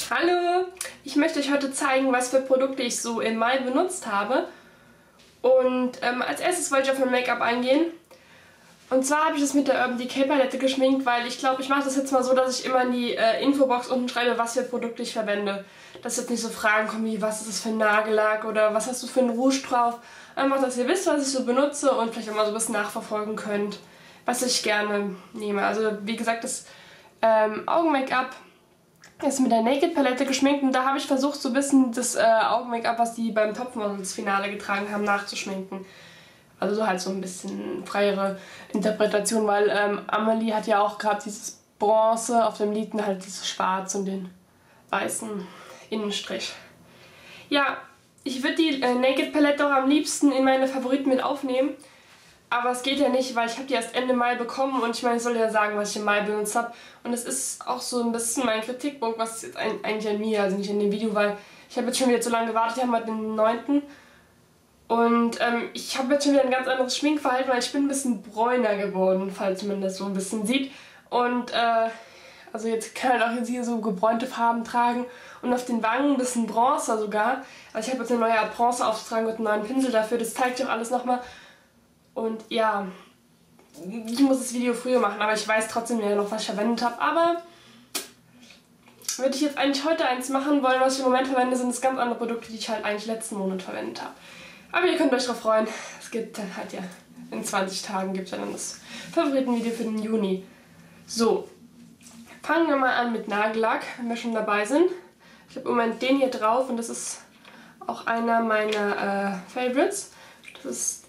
Hallo! Ich möchte euch heute zeigen, was für Produkte ich so im Mai benutzt habe. Und als erstes wollte ich auf mein Make-up eingehen. Und zwar habe ich das mit der Urban Decay Palette geschminkt, weil ich glaube, ich mache das jetzt mal so, dass ich immer in die Infobox unten schreibe, was für Produkte ich verwende. Dass jetzt nicht so Fragen kommen wie, was ist das für ein Nagellack oder was hast du für einen Rouge drauf. Einfach, dass ihr wisst, was ich so benutze und vielleicht auch mal so ein bisschen nachverfolgen könnt, was ich gerne nehme. Also wie gesagt, das Augen-Make-up ist mit der Naked Palette geschminkt und da habe ich versucht, so ein bisschen das Augen-Make-up, was die beim Topmodels-Finale getragen haben, nachzuschminken. Also so halt so ein bisschen freiere Interpretation, weil Amelie hat ja auch gerade dieses Bronze auf dem Lid und halt dieses Schwarz und den weißen Innenstrich. Ja, ich würde die Naked Palette auch am liebsten in meine Favoriten mit aufnehmen. Aber es geht ja nicht, weil ich habe die erst Ende Mai bekommen und ich meine, ich soll ja sagen, was ich im Mai benutzt habe. Und es ist auch so ein bisschen mein Kritikpunkt, was jetzt eigentlich an mir, also nicht in dem Video, weil ich habe jetzt schon wieder zu lange gewartet, ich habe heute den 9. Und ich habe jetzt schon wieder ein ganz anderes Schminkverhalten, weil ich bin ein bisschen bräuner geworden, falls man das so ein bisschen sieht. Und also jetzt kann ich auch jetzt hier so gebräunte Farben tragen und auf den Wangen ein bisschen Bronzer sogar. Also ich habe jetzt eine neue Art Bronzer aufzutragen und einen neuen Pinsel dafür, das zeige ich auch alles nochmal. Und ja, ich muss das Video früher machen, aber ich weiß trotzdem ja noch, was ich verwendet habe. Aber würde ich jetzt eigentlich heute eins machen wollen, was ich im Moment verwende, sind es ganz andere Produkte, die ich halt eigentlich letzten Monat verwendet habe. Aber ihr könnt euch darauf freuen, es gibt dann halt ja, in 20 Tagen gibt es dann das Favoritenvideo für den Juni. So, fangen wir mal an mit Nagellack, wenn wir schon dabei sind. Ich habe im Moment den hier drauf und das ist auch einer meiner Favorites. Das ist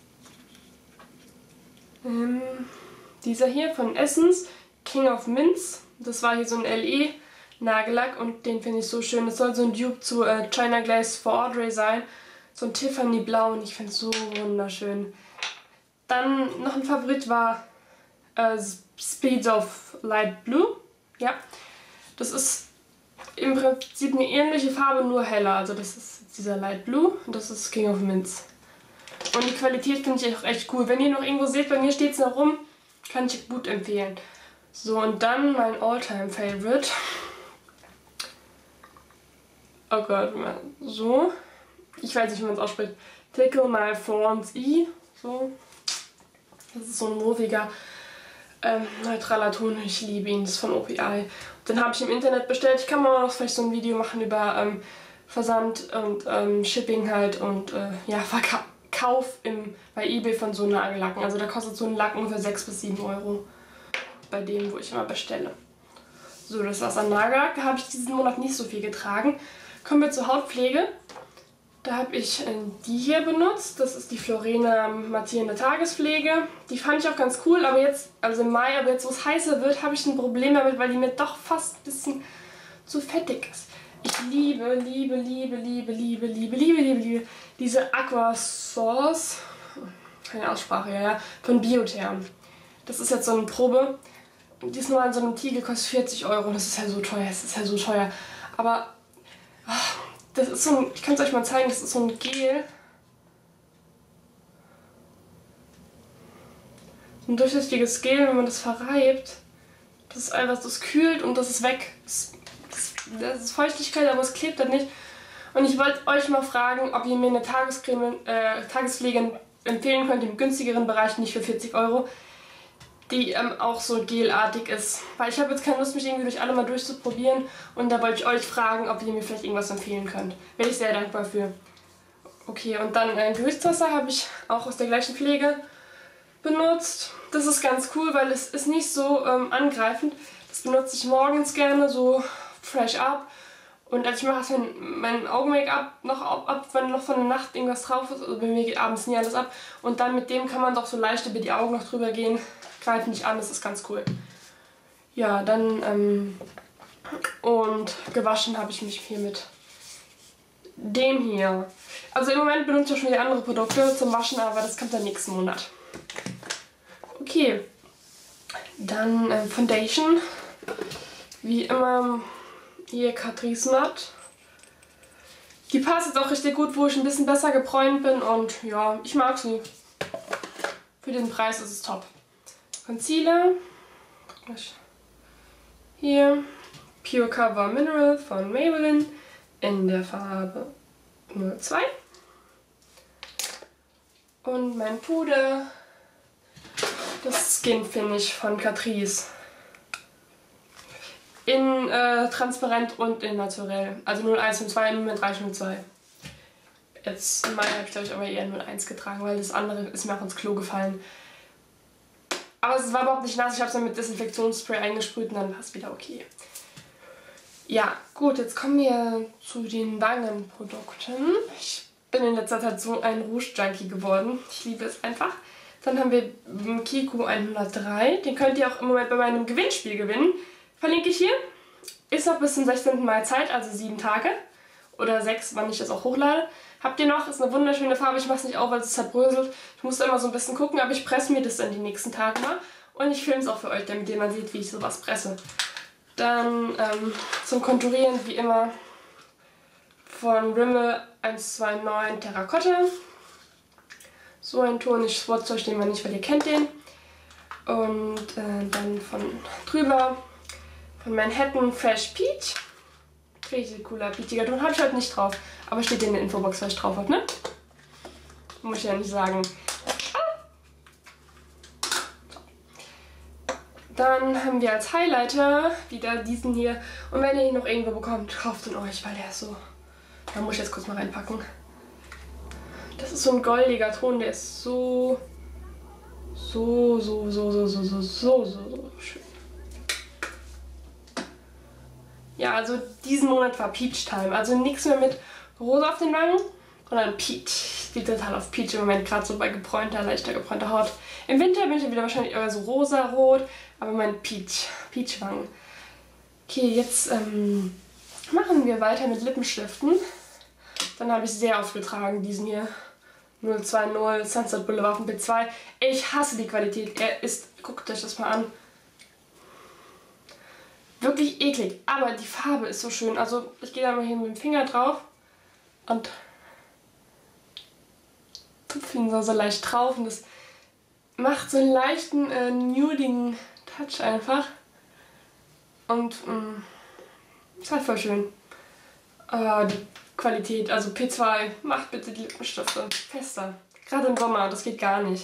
dieser hier von Essence, King of Mints. Das war hier so ein LE Nagellack und den finde ich so schön. Das soll so ein Dupe zu China Glaze for Audrey sein. So ein Tiffany Blau und ich finde es so wunderschön. Dann noch ein Favorit war Speeds of Light Blue. Ja, das ist im Prinzip eine ähnliche Farbe, nur heller. Also das ist dieser Light Blue und das ist King of Mints. Und die Qualität finde ich auch echt cool. Wenn ihr noch irgendwo seht, bei mir steht es noch rum, kann ich gut empfehlen. So, und dann mein All-Time-Favorite. Oh Gott, so. Ich weiß nicht, wie man es ausspricht. Tickle My Thorns E. So. Das ist so ein mauviger, neutraler Ton. Ich liebe ihn. Das ist von OPI. Den habe ich im Internet bestellt. Ich kann mal noch vielleicht so ein Video machen über Versand und Shipping halt und ja, Verkauf bei eBay von so Nagellacken. Also da kostet so ein Lack ungefähr 6 bis 7 Euro. Bei dem, wo ich immer bestelle. So, das war's an Nagellack. Da habe ich diesen Monat nicht so viel getragen. Kommen wir zur Hautpflege. Da habe ich die hier benutzt. Das ist die Florena mattierende Tagespflege. Die fand ich auch ganz cool, aber jetzt, also im Mai, aber jetzt wo es heißer wird, habe ich ein Problem damit, weil die mir doch fast ein bisschen zu fettig ist. Ich liebe diese Aqua Source, keine Aussprache, ja, von Biotherm. Das ist jetzt so eine Probe. Die ist nur in so einem Tiegel, kostet 40 Euro. Das ist ja so teuer, es ist ja so teuer. Aber das ist so ein, ich kann es euch mal zeigen, das ist so ein Gel. So ein durchsichtiges Gel, wenn man das verreibt. Das ist einfach, das kühlt und das ist weg. Das ist Feuchtigkeit, aber es klebt dann nicht. Und ich wollte euch mal fragen, ob ihr mir eine Tagespflege empfehlen könnt im günstigeren Bereich, nicht für 40 Euro, die auch so gelartig ist. Weil ich habe jetzt keine Lust, mich irgendwie durch alle mal durchzuprobieren und da wollte ich euch fragen, ob ihr mir vielleicht irgendwas empfehlen könnt. Wäre ich sehr dankbar für. Okay, und dann Gewichtswasser habe ich auch aus der gleichen Pflege benutzt. Das ist ganz cool, weil es ist nicht so angreifend. Das benutze ich morgens gerne, so fresh up. Und also ich mache es mein Augen-Make-up noch ab, wenn noch von der Nacht irgendwas drauf ist. Also bei mir geht abends nie alles ab. Und dann mit dem kann man doch so leicht über die Augen noch drüber gehen. Greift nicht an, das ist ganz cool. Ja, dann und gewaschen habe ich mich hier mit dem hier. Also im Moment benutze ich auch schon wieder andere Produkte zum Waschen, aber das kommt dann nächsten Monat. Okay, dann Foundation. Wie immer hier Catrice Matte. Die passt jetzt auch richtig gut, wo ich ein bisschen besser gebräunt bin und ja, ich mag sie. Für den Preis ist es top. Concealer. Hier. Pure Cover Mineral von Maybelline in der Farbe 02. Und mein Puder, das Skin Finish von Catrice. In transparent und in naturell. Also 01 und 2, nur mit 302. Jetzt im Mai habe ich glaube ich aber eher 01 getragen, weil das andere ist mir auch ins Klo gefallen. Aber es war überhaupt nicht nass, ich habe es dann mit Desinfektionsspray eingesprüht und dann war es wieder okay. Ja, gut, jetzt kommen wir zu den Wangenprodukten. Ich bin in letzter Zeit so ein Rouge-Junkie geworden. Ich liebe es einfach. Dann haben wir Kiko 103. Den könnt ihr auch im Moment bei meinem Gewinnspiel gewinnen. Verlinke ich hier. Ist noch bis zum 16. Mai Zeit, also 7 Tage. Oder 6, wann ich das auch hochlade. Habt ihr noch? Ist eine wunderschöne Farbe. Ich mache es nicht auf, weil es zerbröselt. Ich muss immer so ein bisschen gucken, aber ich presse mir das dann die nächsten Tage mal. Und ich filme es auch für euch, damit ihr mal seht, wie ich sowas presse. Dann zum Konturieren, wie immer, von Rimmel 129 Terrakotta. So ein Ton, ich swatche euch den mal nicht, weil ihr kennt den. Und dann von drüber, von Manhattan Fresh Peach. Richtig cooler, peachiger Ton. Habe ich heute nicht drauf, aber steht in der Infobox, was ich drauf habe, ne? Muss ich ja nicht sagen. Dann haben wir als Highlighter wieder diesen hier. Und wenn ihr ihn noch irgendwo bekommt, kauft ihn euch, weil der ist so... Da muss ich jetzt kurz mal reinpacken. Das ist so ein goldiger Ton, der ist so schön. Ja, also diesen Monat war Peach Time. Also nichts mehr mit Rosa auf den Wangen, sondern Peach. Ich stehe total auf Peach im Moment, gerade so bei gebräunter, leichter gebräunter Haut. Im Winter bin ich dann wieder wahrscheinlich eher so rosa-rot, aber mein Peach-Wangen. Okay, jetzt machen wir weiter mit Lippenstiften. Dann habe ich sehr aufgetragen, diesen hier. 020 Sunset Boulevard von B2. Ich hasse die Qualität. Er ist, guckt euch das mal an, wirklich eklig. Aber die Farbe ist so schön. Also ich gehe da mal hier mit dem Finger drauf und tupfe ihn so leicht drauf. Und das macht so einen leichten nudigen Touch einfach. Und ist halt voll schön. Die Qualität, also P2, macht bitte die Lippenstifte fester. Gerade im Sommer, das geht gar nicht.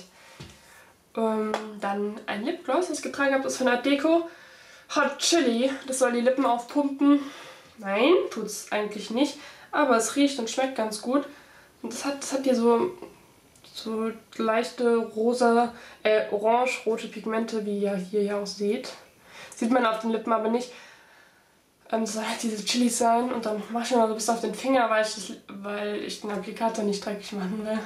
Dann ein Lipgloss, das ich getragen habe, ist von Art Deco. Hot Chili, das soll die Lippen aufpumpen. Nein, tut es eigentlich nicht. Aber es riecht und schmeckt ganz gut. Und das hat hier so leichte rosa, orange-rote Pigmente, wie ihr hier ja auch seht. Sieht man auf den Lippen aber nicht. Das soll halt diese Chilis sein. Und dann mache ich mal so bis auf den Finger, weil ich den Applikator nicht dreckig machen will.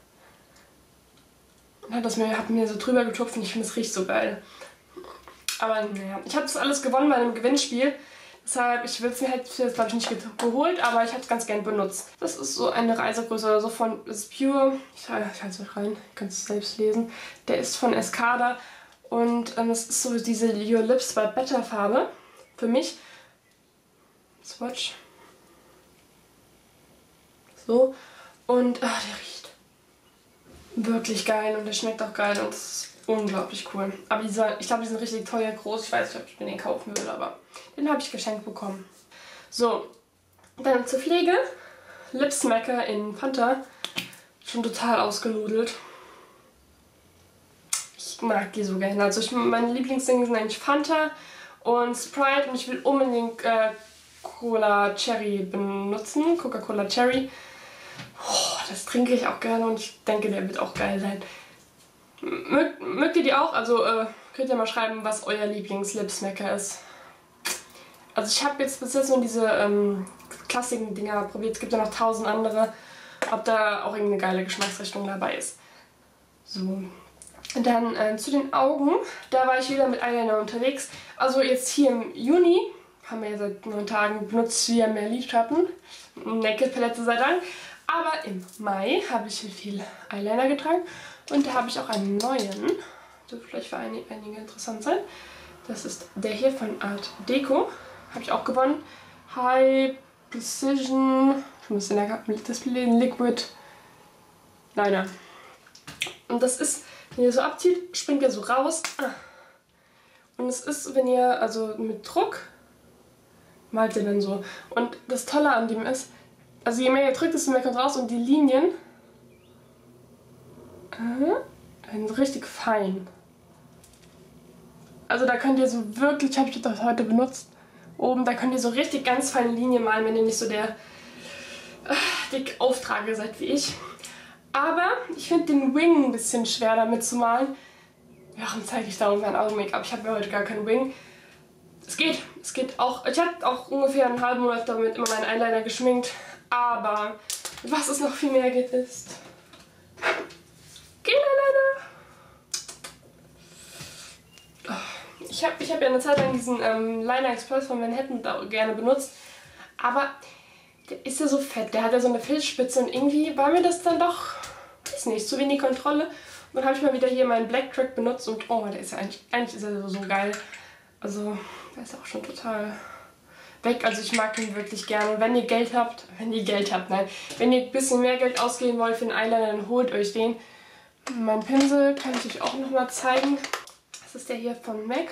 Und hat mir so drüber getupft und ich finde, es riecht so geil. Aber naja, ich habe das alles gewonnen bei einem Gewinnspiel. Deshalb, ich will es mir halt jetzt glaube ich nicht geholt, aber ich habe es ganz gern benutzt. Das ist so eine Reisegröße oder so von, das ist Pure, ich halte es euch rein, ihr könnt es selbst lesen. Der ist von Escada und das ist so diese Your Lips by Better Farbe für mich. Swatch. So. Und der riecht wirklich geil und der schmeckt auch geil und es ist unglaublich cool. Aber ich glaube, die sind richtig teuer, groß. Ich weiß nicht, ob ich mir den kaufen will, aber den habe ich geschenkt bekommen. So, dann zur Pflege. Lipsmacker in Fanta. Schon total ausgenudelt. Ich mag die so gerne. Also meine Lieblingsdinge sind eigentlich Fanta und Sprite und ich will unbedingt Cola Cherry benutzen. Coca-Cola Cherry. Oh, das trinke ich auch gerne und ich denke, der wird auch geil sein. Mögt ihr die auch? Also könnt ihr mal schreiben, was euer Lieblings-Lipsmacker ist. Also ich habe jetzt bis jetzt nur diese Klassiken-Dinger probiert. Es gibt ja noch 1000 andere. Ob da auch irgendeine geile Geschmacksrichtung dabei ist. So. Und dann zu den Augen. Da war ich wieder mit Eyeliner unterwegs. Also jetzt hier im Juni, haben wir ja seit 9 Tagen benutzt, wir mehr Lidschatten. Naked Palette sei Dank. Aber im Mai habe ich viel Eyeliner getragen. Und da habe ich auch einen neuen. Dürfte vielleicht für einige interessant sein. Das ist der hier von Art Deco. Habe ich auch gewonnen. High Precision. Ich muss den Display Liquid Liner. Und das ist, wenn ihr so abzieht, springt er so raus. Und es ist, wenn ihr also mit Druck malt ihr dann so. Und das Tolle an dem ist, also je mehr ihr drückt, desto mehr kommt raus und die Linien sind richtig fein. Also da könnt ihr so wirklich, habe ich das heute benutzt, oben, da könnt ihr so richtig ganz feine Linien malen, wenn ihr nicht so der dick Auftrager seid wie ich. Aber ich finde den Wing ein bisschen schwer damit zu malen. Warum zeige ich da mein Augen-Make-up? Ich habe ja heute gar keinen Wing. Es geht auch. Ich habe auch ungefähr einen halben Monat damit immer meinen Eyeliner geschminkt. Aber was es noch viel mehr geht, ist Gel-Eyeliner. Ich hab ja eine Zeit lang diesen Liner Express von Manhattan da gerne benutzt. Aber der ist ja so fett. Der hat ja so eine Filzspitze und irgendwie war mir das dann doch, weiß nicht, zu wenig Kontrolle. Und dann habe ich mal wieder hier meinen Black Track benutzt und oh, der ist ja eigentlich ist er so geil. Also, der ist auch schon total weg. Also ich mag ihn wirklich gerne. Und wenn ihr Geld habt, wenn ihr ein bisschen mehr Geld ausgeben wollt für den Eyeliner, dann holt euch den. Mein Pinsel kann ich euch auch nochmal zeigen. Das ist der hier von MAC.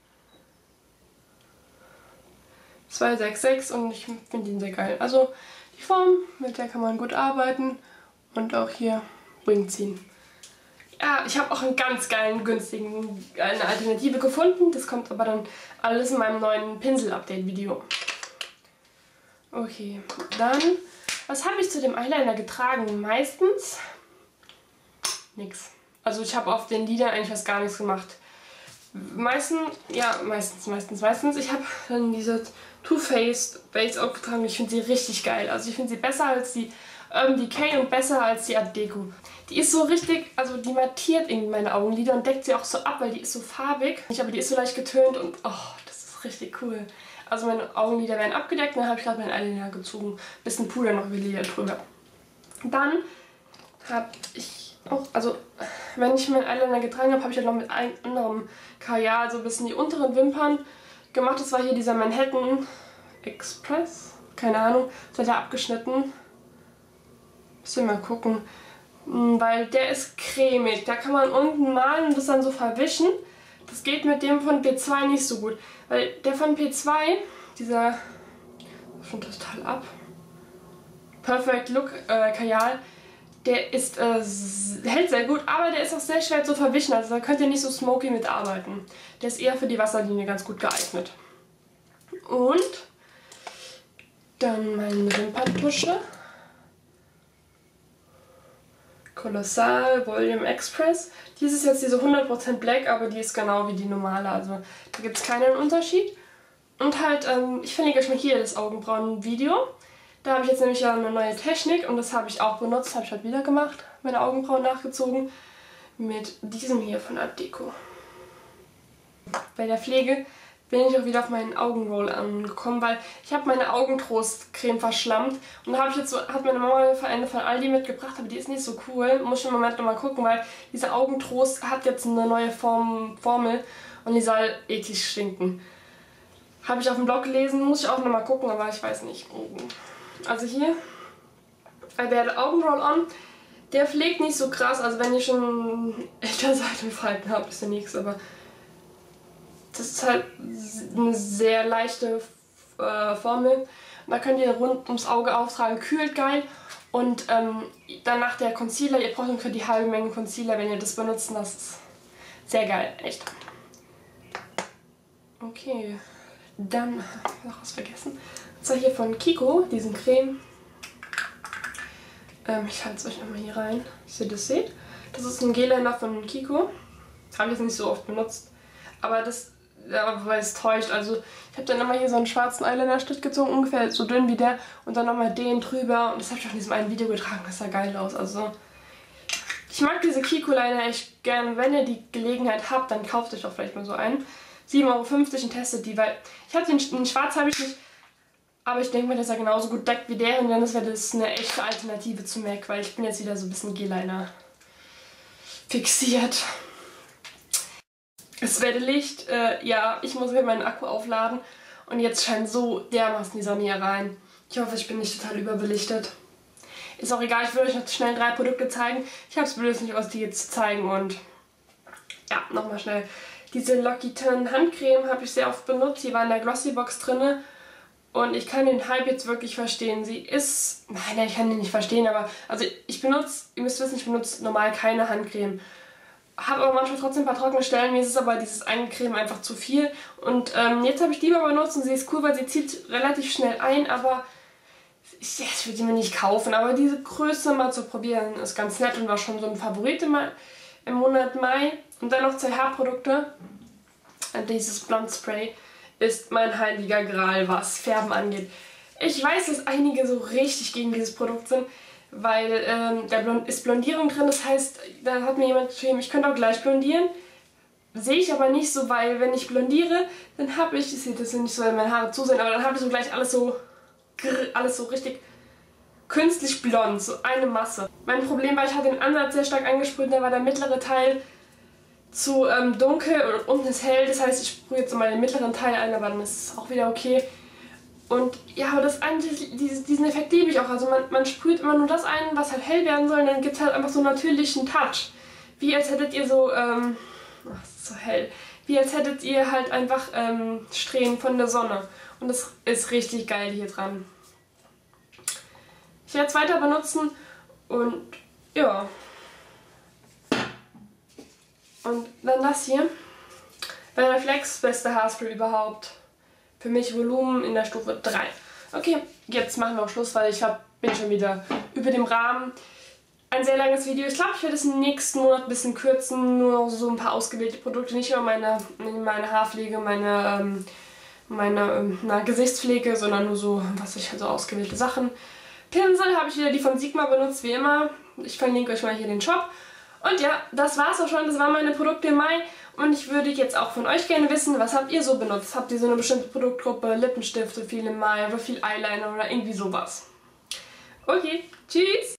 266 und ich finde ihn sehr geil. Also die Form, mit der kann man gut arbeiten und auch hier Wing ziehen. Ja, ich habe auch einen ganz geilen, günstigen, eine Alternative gefunden. Das kommt aber dann alles in meinem neuen Pinsel-Update-Video. Okay, dann, was habe ich zu dem Eyeliner getragen? Meistens nix. Also ich habe auf den Lidern eigentlich fast gar nichts gemacht. Meistens. Ich habe dann diese Too Faced Base aufgetragen. Ich finde sie richtig geil. Also ich finde sie besser als die Urban Decay und besser als die Art Deco. Die ist so richtig, also die mattiert irgendwie meine Augenlider und deckt sie auch so ab, weil die ist so farbig. Aber die ist so leicht getönt und oh, das ist richtig cool. Also meine Augenlider werden abgedeckt und dann habe ich gerade meinen Eyeliner gezogen. Bisschen Puder noch über die Lider drüber. Dann habe ich auch, also wenn ich meinen Eyeliner getragen habe, habe ich halt noch mit einem anderen Kajal so ein bisschen die unteren Wimpern gemacht. Das war hier dieser Manhattan Express. Keine Ahnung. Das hat er abgeschnitten. Müsst ihr mal gucken. Weil der ist cremig. Da kann man unten malen und das dann so verwischen. Das geht mit dem von P2 nicht so gut. Weil der von P2, dieser schon total ab. Perfect Look Kajal, der ist, hält sehr gut, aber der ist auch sehr schwer zu verwischen. Also da könnt ihr nicht so smoky mitarbeiten. Der ist eher für die Wasserlinie ganz gut geeignet. Und dann meine Wimperntusche. Colossal Volume Express. Dies ist jetzt diese 100% Black, aber die ist genau wie die normale. Also da gibt es keinen Unterschied. Und halt, ich verlinke euch mal hier das Augenbrauen-Video. Da habe ich jetzt nämlich ja eine neue Technik und das habe ich auch benutzt, habe ich halt wieder gemacht. Meine Augenbrauen nachgezogen mit diesem hier von Art Deco. Bei der Pflege bin ich auch wieder auf meinen Augenroll angekommen, weil ich habe meine Augentrostcreme verschlammt und da habe ich jetzt so, hat meine Mama eine von Aldi mitgebracht, aber die ist nicht so cool. Muss ich im Moment nochmal gucken, weil dieser Augentrost hat jetzt eine neue Formel und die soll ethisch stinken. Habe ich auf dem Blog gelesen, muss ich auch nochmal gucken, aber ich weiß nicht. Also hier, der Augenroll-On, der pflegt nicht so krass, also wenn ihr schon älter seid und Falten habt, ist ja nichts, aber das ist halt eine sehr leichte Formel. Da könnt ihr rund ums Auge auftragen, kühlt geil. Und danach der Concealer, ihr braucht ungefähr die halbe Menge Concealer, wenn ihr das benutzt. Das ist sehr geil, echt. Okay, dann noch was vergessen. Und zwar hier von Kiko, diesen Creme. Ich halte es euch einmal hier rein, dass ihr das seht. Das ist ein Gel-Liner von Kiko. Habe ich jetzt nicht so oft benutzt. Aber das, ja, weil es täuscht. Also ich habe dann immer hier so einen schwarzen Eyeliner-Stift gezogen, ungefähr so dünn wie der. Und dann nochmal den drüber. Und das habe ich auch in diesem einen Video getragen. Das sah geil aus. Also ich mag diese Kiko-Liner echt gerne. Wenn ihr die Gelegenheit habt, dann kauft euch doch vielleicht mal so einen. 7,50 € und testet die, weil ich habe den schwarz habe ich nicht. Aber ich denke mal, dass er genauso gut deckt wie der. Und dann wäre das eine echte Alternative zu MAC, weil ich bin jetzt wieder so ein bisschen G-Liner fixiert. Es werde Licht. Ja, ich muss hier meinen Akku aufladen. Und jetzt scheint so dermaßen die Sonne hier rein. Ich hoffe, ich bin nicht total überbelichtet. Ist auch egal, ich will euch noch schnell 3 Produkte zeigen. Ich habe es bloß nicht aus, die jetzt zu zeigen. Und ja, nochmal schnell. Diese L'Occitane Handcreme habe ich sehr oft benutzt. Die war in der Glossy Box drin. Und ich kann den Hype jetzt wirklich verstehen. Sie ist... Nein, ich kann den nicht verstehen, aber... Also ich benutze, ihr müsst wissen, ich benutze normal keine Handcreme. Habe aber manchmal trotzdem ein paar trockene Stellen. Mir ist es aber dieses eine Creme einfach zu viel. Und jetzt habe ich die mal benutzt und sie ist cool, weil sie zieht relativ schnell ein, aber... Ich würde die mir nicht kaufen, aber diese Größe mal zu probieren ist ganz nett und war schon so ein Favorit im Monat Mai. Und dann noch 2 Haarprodukte. Dieses Blond Spray ist mein heiliger Gral, was Färben angeht. Ich weiß, dass einige so richtig gegen dieses Produkt sind, weil ist Blondierung drin. Das heißt, da hat mir jemand geschrieben, ich könnte auch gleich blondieren. Sehe ich aber nicht so, weil wenn ich blondiere, dann habe ich sehe das nicht so, wenn meine Haare zu sind, aber dann habe ich so gleich alles so richtig künstlich blond, so eine Masse. Mein Problem war, ich hatte den Ansatz sehr stark angesprüht, da war der mittlere Teil zu dunkel und unten ist hell. Das heißt, ich sprühe jetzt mal den mittleren Teil ein, aber dann ist es auch wieder okay. Und ja, aber diesen Effekt liebe ich auch. Also man sprüht immer nur das ein, was halt hell werden soll, und dann gibt es halt einfach so einen natürlichen Touch. Wie als hättet ihr so, ach, es ist so hell. Wie als hättet ihr halt einfach Strähnen von der Sonne. Und das ist richtig geil hier dran. Ich werde es weiter benutzen und ja. Und dann das hier. Flex, beste Haarspray überhaupt. Für mich Volumen in der Stufe 3. Okay, jetzt machen wir auch Schluss, weil ich bin schon wieder über dem Rahmen. Ein sehr langes Video. Ich glaube, ich werde es im nächsten Monat ein bisschen kürzen. Nur noch so ein paar ausgewählte Produkte. Nicht nur meine Haarpflege, meine Gesichtspflege, sondern nur so, so ausgewählte Sachen. Pinsel habe ich wieder die von Sigma benutzt, wie immer. Ich verlinke euch mal hier den Shop. Und ja, das war's auch schon. Das waren meine Produkte im Mai. Und ich würde jetzt auch von euch gerne wissen, was habt ihr so benutzt? Habt ihr so eine bestimmte Produktgruppe, Lippenstifte viel im Mai oder viel Eyeliner oder irgendwie sowas? Okay, tschüss!